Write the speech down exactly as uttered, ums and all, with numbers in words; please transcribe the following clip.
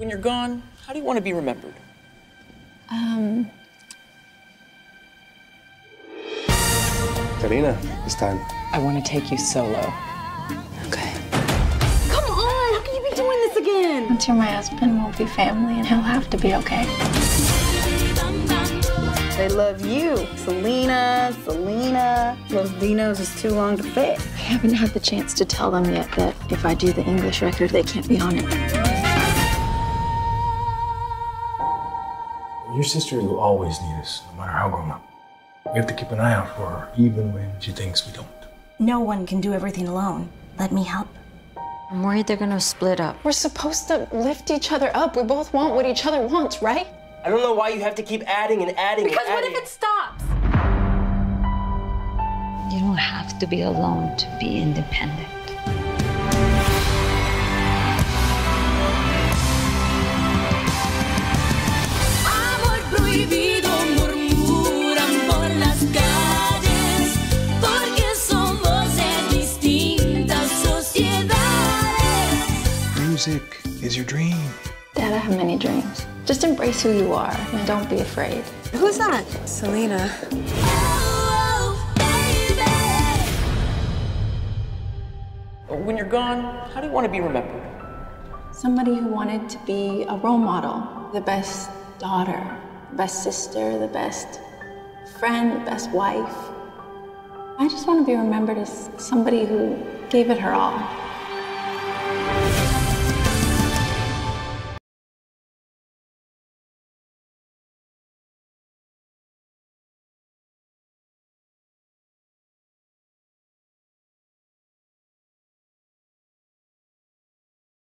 When you're gone, how do you want to be remembered? Um... Karina, it's time. I want to take you solo. Okay. Come on! How can you be doing this again? Once you're my husband, we'll be family, and he'll have to be okay. They love you. Selena, Selena. Los Dinos is too long to fit. I haven't had the chance to tell them yet that if I do the English record, they can't be on it. Your sister will always need us, no matter how grown up. We have to keep an eye out for her, even when she thinks we don't. No one can do everything alone. Let me help. I'm worried they're gonna split up. We're supposed to lift each other up. We both want what each other wants, right? I don't know why you have to keep adding and adding Because and what adding. if it stops? You don't have to be alone to be independent. Music is your dream. Dad, I have many dreams. Just embrace who you are and don't be afraid. Who's that? Selena. When you're gone, how do you want to be remembered? Somebody who wanted to be a role model, the best daughter, the best sister, the best friend, the best wife. I just want to be remembered as somebody who gave it her all.